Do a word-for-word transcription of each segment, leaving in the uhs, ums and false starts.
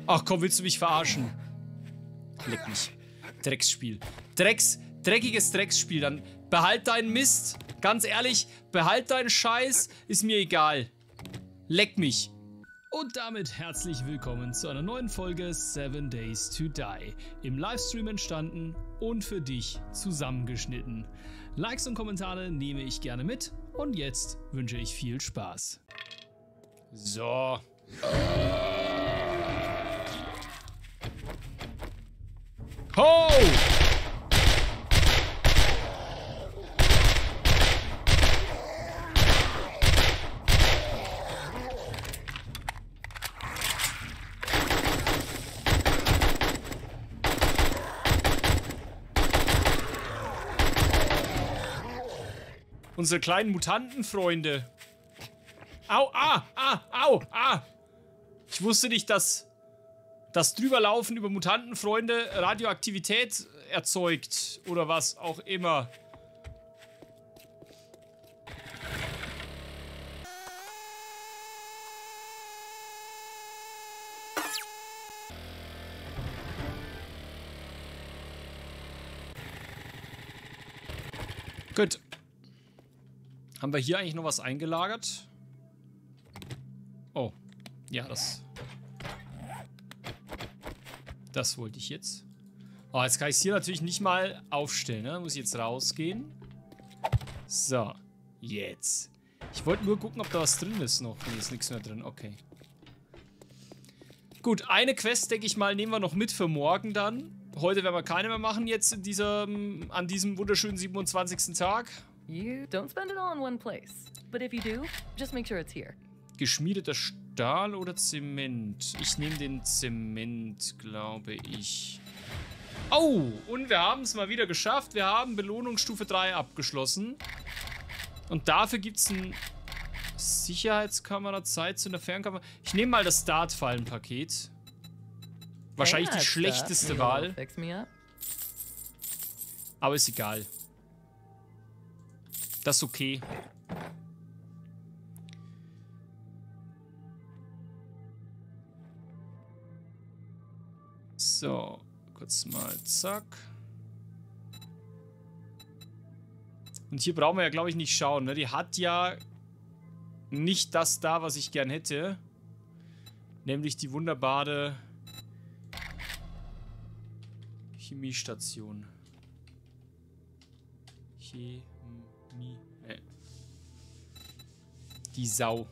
Ach komm, willst du mich verarschen? Leck mich. Drecksspiel. Drecks, dreckiges Drecksspiel. Dann behalt deinen Mist. Ganz ehrlich, behalt deinen Scheiß. Ist mir egal. Leck mich. Und damit herzlich willkommen zu einer neuen Folge Seven Days to Die. Im Livestream entstanden und für dich zusammengeschnitten. Likes und Kommentare nehme ich gerne mit. Und jetzt wünsche ich viel Spaß. So. Ho! Unsere kleinen Mutantenfreunde. Au, ah, ah, au, ah. Ich wusste nicht, dass das Drüberlaufen über Mutantenfreunde Radioaktivität erzeugt. Oder was auch immer. Gut. Haben wir hier eigentlich noch was eingelagert? Oh. Ja, das... Das wollte ich jetzt. Oh, jetzt kann ich es hier natürlich nicht mal aufstellen, ne? Muss ich jetzt rausgehen. So. Jetzt. Ich wollte nur gucken, ob da was drin ist noch. Nee, ist nichts mehr drin. Okay. Gut, eine Quest, denke ich mal, nehmen wir noch mit für morgen dann. Heute werden wir keine mehr machen, jetzt in diesem, an diesem wunderschönen siebenundzwanzigsten Tag. You don't spend it all in one place. But if you do, just make sure it's here. Geschmiedeter Stahl oder Zement? Ich nehme den Zement, glaube ich. Oh, und wir haben es mal wieder geschafft. Wir haben Belohnungsstufe drei abgeschlossen. Und dafür gibt es ein Sicherheitskamera, Zeit zu einer Fernkamera. Ich nehme mal das Startfallenpaket. Wahrscheinlich die schlechteste Wahl. Aber ist egal. Das ist okay. So, kurz mal, zack. Und hier brauchen wir ja, glaube ich, nicht schauen, ne? Die hat ja nicht das da, was ich gern hätte. Nämlich die wunderbare Chemiestation. Chemie. Nee. Die Sau.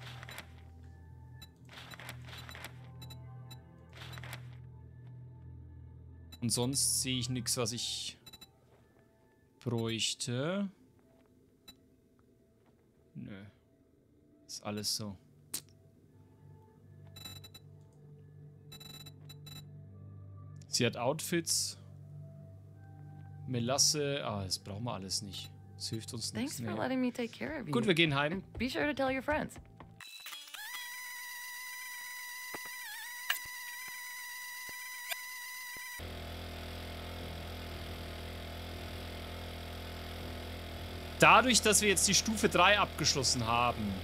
Und sonst sehe ich nichts, was ich bräuchte. Nö. Ist alles so. Sie hat Outfits. Melasse. Ah, das brauchen wir alles nicht. Das hilft uns nichts. Thanks for letting me take care of you. Gut, wir gehen heim. And be sure to tell your friends. Dadurch, dass wir jetzt die Stufe drei abgeschlossen haben,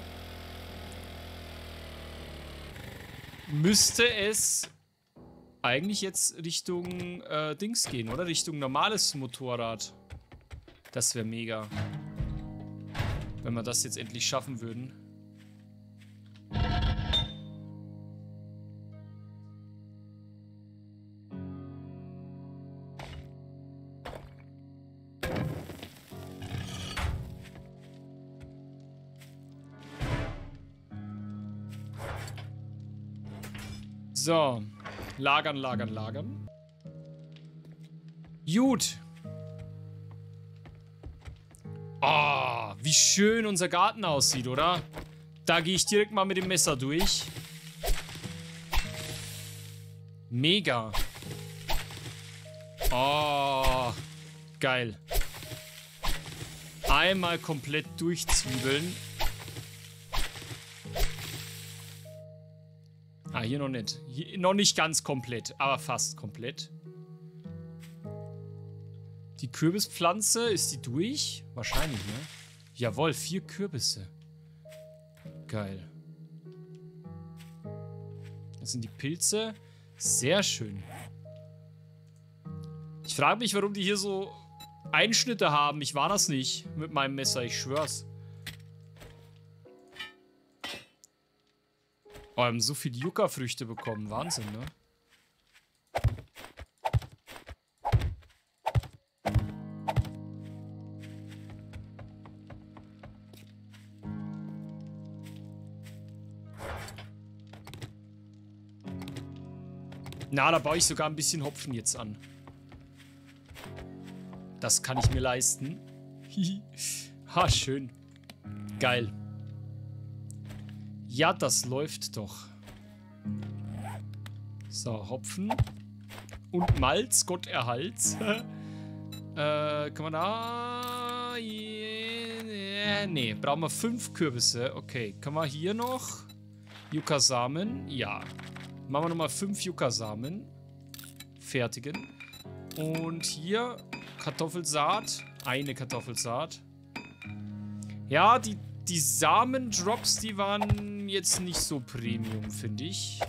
müsste es eigentlich jetzt Richtung äh, Dings gehen, oder? Richtung normales Motorrad. Das wäre mega. Wenn wir das jetzt endlich schaffen würden. So. Lagern, lagern, lagern. Gut. Oh, wie schön unser Garten aussieht, oder? Da gehe ich direkt mal mit dem Messer durch. Mega. Oh, geil. Einmal komplett durchzwiebeln. Ah, hier noch nicht. Hier, noch nicht ganz komplett, aber fast komplett. Die Kürbispflanze, ist die durch? Wahrscheinlich, ne? Jawohl, vier Kürbisse. Geil. Das sind die Pilze. Sehr schön. Ich frage mich, warum die hier so Einschnitte haben. Ich war das nicht mit meinem Messer, ich schwör's. Oh, wir haben so viele Yucca-Früchte bekommen. Wahnsinn, ne? Na, da baue ich sogar ein bisschen Hopfen jetzt an. Das kann ich mir leisten. Ha, schön. Geil. Ja, das läuft doch. So, Hopfen. Und Malz, Gott erhalt's. äh, kann man da... Yeah, nee, brauchen wir fünf Kürbisse. Okay, kann man hier noch... Yucca-Samen? Ja. Machen wir nochmal fünf Yucca-Samen. Fertigen. Und hier Kartoffelsaat. Eine Kartoffelsaat. Ja, die, die Samen-Drops, die waren jetzt nicht so Premium, finde ich.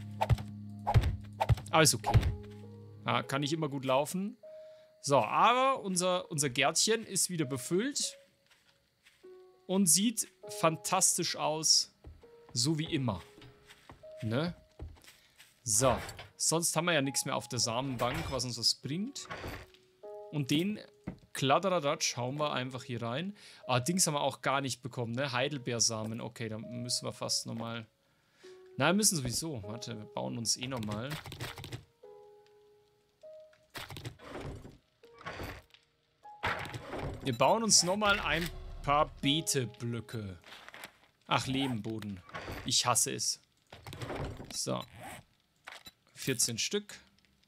Aber ist okay. Ja, kann nicht immer gut laufen. So, aber unser, unser Gärtchen ist wieder befüllt. Und sieht fantastisch aus. So wie immer. Ne? So, sonst haben wir ja nichts mehr auf der Samenbank, was uns was bringt. Und den Kladderadatsch hauen wir einfach hier rein. Ah, Dings haben wir auch gar nicht bekommen, ne? Heidelbeersamen. Okay, dann müssen wir fast nochmal... Nein, wir müssen sowieso. Warte, wir bauen uns eh nochmal. Wir bauen uns nochmal ein paar Beeteblöcke. Ach, Lehmboden. Ich hasse es. So. vierzehn Stück.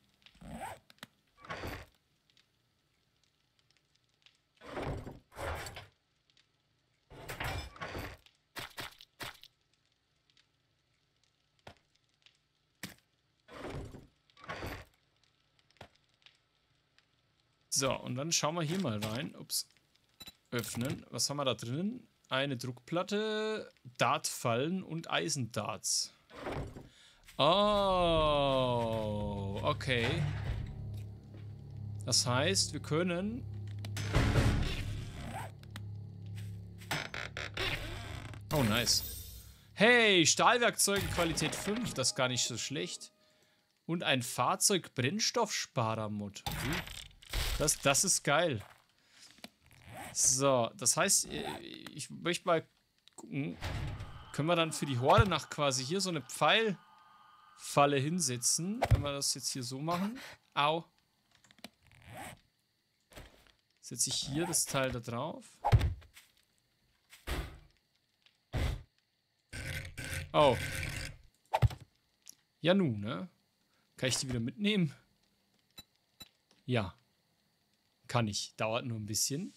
So, und dann schauen wir hier mal rein. Ups. Öffnen. Was haben wir da drinnen? Eine Druckplatte, Dartfallen und Eisendarts. Oh, okay. Das heißt, wir können... Oh, nice. Hey, Stahlwerkzeuge Qualität fünf, das ist gar nicht so schlecht. Und ein Fahrzeug-Brennstoffsparer-Mod. Das, das ist geil. So, das heißt, ich möchte mal gucken, können wir dann für die Horde nach quasi hier so eine Pfeilfalle hinsetzen, wenn wir das jetzt hier so machen. Au. Setze ich hier das Teil da drauf. Oh. Ja nun, ne? Kann ich die wieder mitnehmen? Ja. Kann ich. Dauert nur ein bisschen.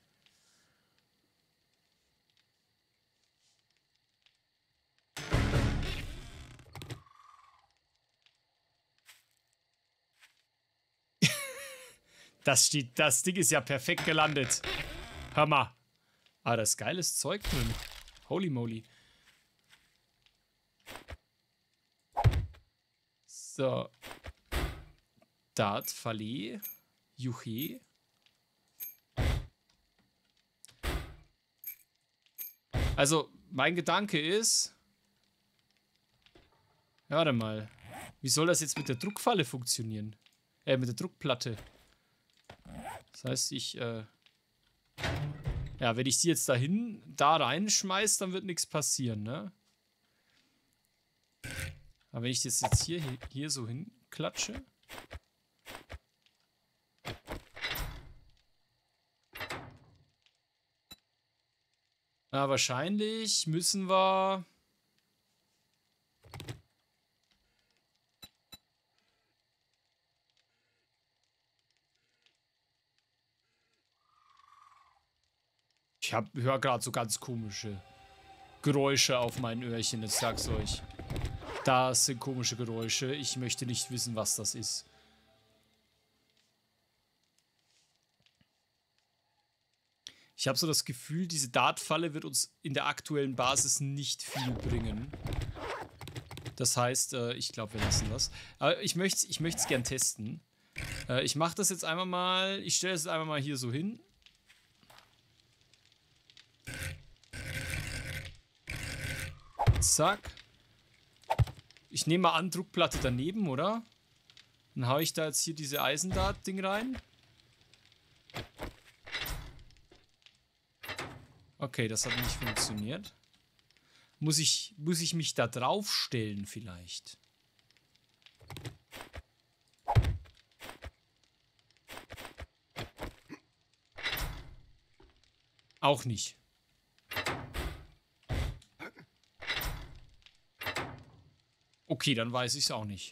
Das steht, das Ding ist ja perfekt gelandet. Hör mal. Ah, da ist geiles Zeug drin. Holy moly. So. Dart, Fallet, Juche. Also, mein Gedanke ist... Ja, warte mal. Wie soll das jetzt mit der Druckfalle funktionieren? Äh, mit der Druckplatte. Das heißt, ich, äh... ja, wenn ich die jetzt dahin, da reinschmeiße, dann wird nichts passieren, ne? Aber wenn ich das jetzt hier, hier so hinklatsche... Na, wahrscheinlich müssen wir... Ich höre gerade so ganz komische Geräusche auf meinen Öhrchen, ich sag's euch. Das sind komische Geräusche. Ich möchte nicht wissen, was das ist. Ich habe so das Gefühl, diese Dartfalle wird uns in der aktuellen Basis nicht viel bringen. Das heißt, äh, ich glaube, wir lassen das. Aber ich möchte es ich möcht's gern testen. Äh, ich mache das jetzt einmal mal. Ich stelle es einmal mal hier so hin. Zack. Ich nehme mal an, Druckplatte daneben, oder? Dann haue ich da jetzt hier diese Eisendart-Ding rein. Okay, das hat nicht funktioniert. Muss ich, muss ich mich da drauf stellen vielleicht? Auch nicht. Okay, dann weiß ich es auch nicht.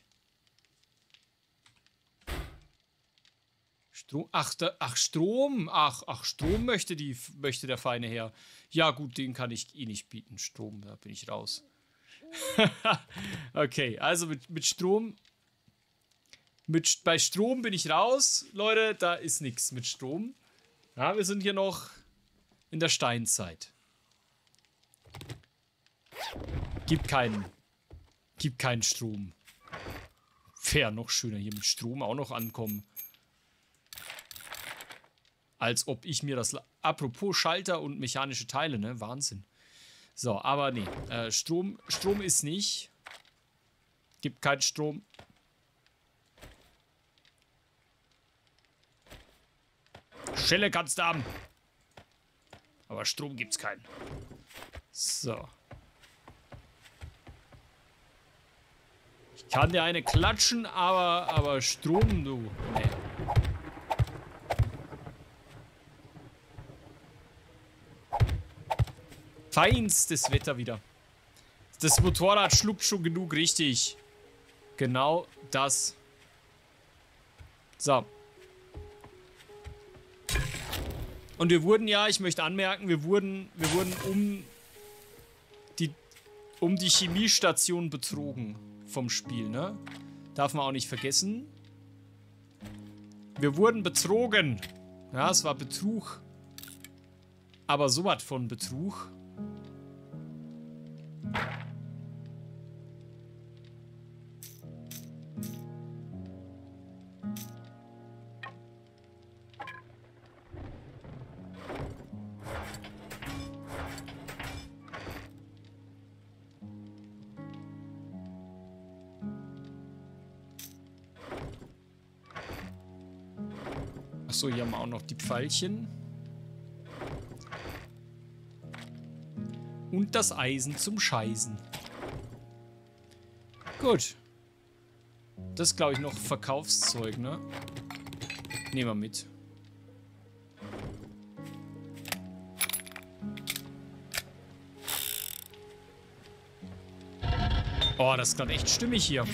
Strom. Ach, da, ach, Strom. Ach, ach, Strom möchte, die, möchte der feine Herr. Ja, gut, den kann ich eh nicht bieten. Strom, da bin ich raus. Okay, also mit, mit Strom. Mit, bei Strom bin ich raus. Leute, da ist nichts mit Strom. Ja, wir sind hier noch in der Steinzeit. Gibt keinen. Gibt keinen Strom. Wäre noch schöner, hier mit Strom auch noch ankommen. Als ob ich mir das... Apropos Schalter und mechanische Teile, ne? Wahnsinn. So, aber nee. Äh, Strom, Strom ist nicht. Gibt keinen Strom. Schelle kannst du haben. Aber Strom gibt's keinen. So. Ich kann dir eine klatschen, aber, aber Strom, du. Nee. Feinstes Wetter wieder. Das Motorrad schluckt schon genug, richtig. Genau das. So. Und wir wurden ja, ich möchte anmerken, wir wurden, wir wurden um die, um die Chemiestation betrogen vom Spiel, ne? Darf man auch nicht vergessen. Wir wurden betrogen. Ja, es war Betrug. Aber so was von Betrug. Achso, hier haben wir auch noch die Pfeilchen. Und das Eisen zum Scheißen. Gut. Das ist, glaube ich, noch Verkaufszeug, ne? Nehmen wir mit. Oh, das ist gerade echt stimmig hier.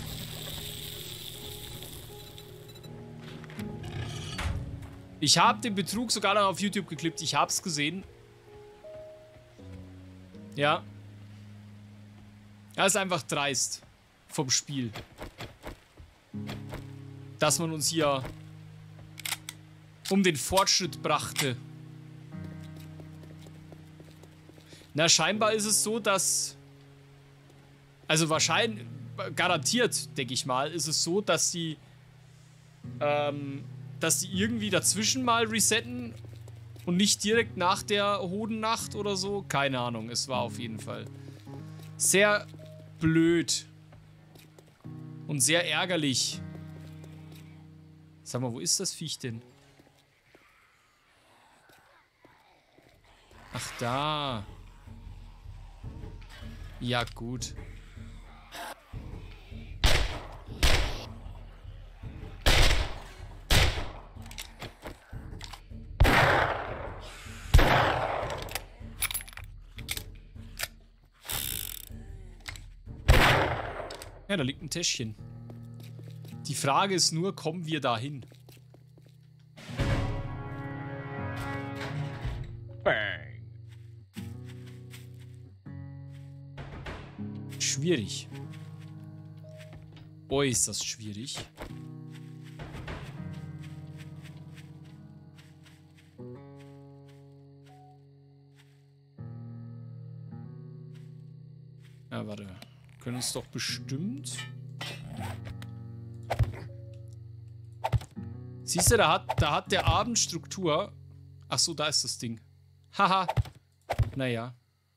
Ich habe den Betrug sogar noch auf YouTube geklippt. Ich habe es gesehen. Ja. Das ist einfach dreist vom Spiel. Dass man uns hier um den Fortschritt brachte. Na, scheinbar ist es so, dass... Also wahrscheinlich, garantiert, denke ich mal, ist es so, dass sie... Ähm... dass die irgendwie dazwischen mal resetten und nicht direkt nach der Hodennacht oder so. Keine Ahnung, es war auf jeden Fall sehr blöd und sehr ärgerlich. Sag mal, wo ist das Viech denn? Ach, da. Ja, gut. Ja, da liegt ein Täschchen. Die Frage ist nur, kommen wir dahin? Bang. Schwierig. Äußerst schwierig. Ja, warte. Wir können uns es doch bestimmt. Siehst du, da hat, da hat der Abend Struktur. Ach so, da ist das Ding. Haha. Naja.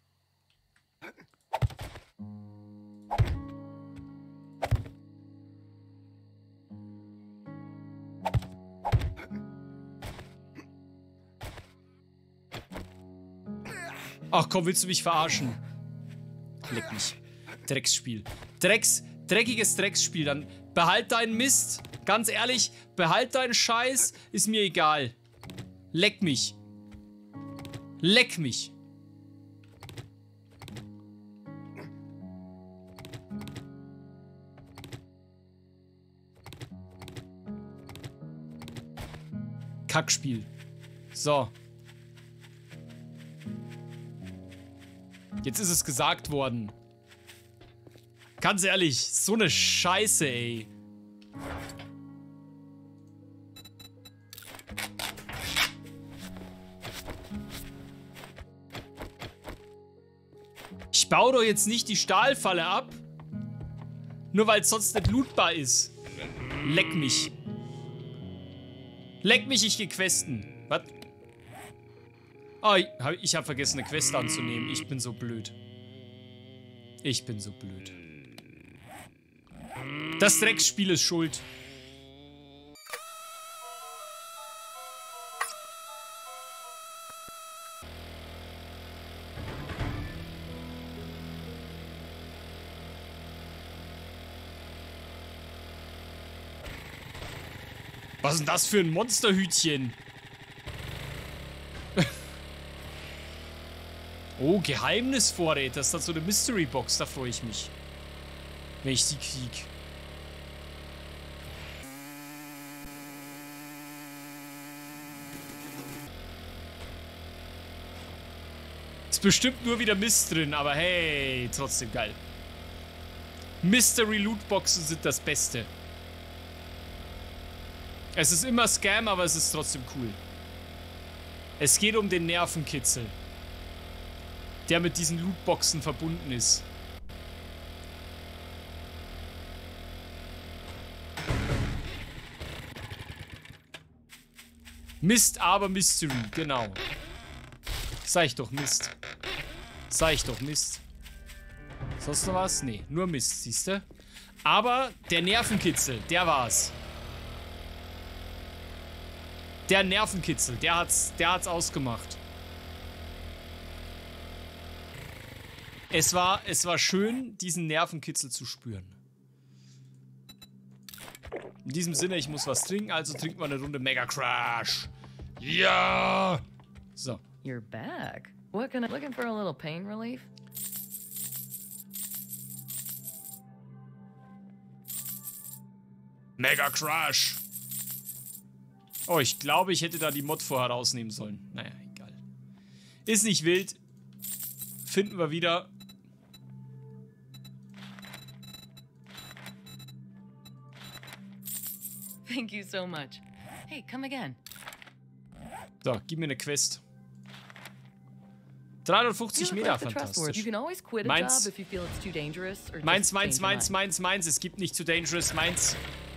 Ach komm, willst du mich verarschen? Leck mich. Drecksspiel. Drecks, dreckiges Drecksspiel. Dann behalt deinen Mist. Ganz ehrlich, behalt deinen Scheiß. Ist mir egal. Leck mich. Leck mich. Kackspiel. So. Jetzt ist es gesagt worden. Ganz ehrlich, so eine Scheiße, ey. Ich baue doch jetzt nicht die Stahlfalle ab. Nur weil es sonst nicht lootbar ist. Leck mich. Leck mich, ich geh questen. Was? Oh, ich hab, ich hab vergessen, eine Quest anzunehmen. Ich bin so blöd. Ich bin so blöd. Das Drecksspiel ist schuld. Was ist denn das für ein Monsterhütchen? Oh, Geheimnisvorräte. Das ist dann so eine Mystery Box. Da freue ich mich. Wenn ich die krieg. Ist bestimmt nur wieder Mist drin, aber hey, trotzdem geil. Mystery Lootboxen sind das Beste. Es ist immer Scam, aber es ist trotzdem cool. Es geht um den Nervenkitzel, der mit diesen Lootboxen verbunden ist. Mist, aber Mystery, genau. Sag ich doch Mist. Sag ich doch Mist. Sonst noch was? Nee, nur Mist, siehst du? Aber der Nervenkitzel, der war's. Der Nervenkitzel, der hat's, der hat's ausgemacht. Es war, es war schön, diesen Nervenkitzel zu spüren. In diesem Sinne, ich muss was trinken, also trinken wir eine Runde Mega Crash. Ja! So. You're back. What can I... Looking for a little pain relief? Mega Crash. Oh, ich glaube, ich hätte da die Mod vorher rausnehmen sollen. Naja, egal. Ist nicht wild. Finden wir wieder. Thank you so much. Hey, come again. So, gib mir eine Quest. dreihundertfünfzig Meter, fantastisch. Meins, meins, meins, meins, meins. Es gibt nicht zu dangerous. Meins.